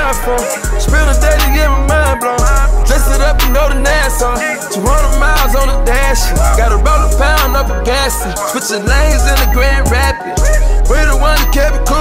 iPhone. Spend a day to get my mind blown. Dress it up, you know the Nassau. 200 miles on the dash. Gotta roll a pound up a gas. Switching lanes in the Grand Rapids. We the one that kept it cool.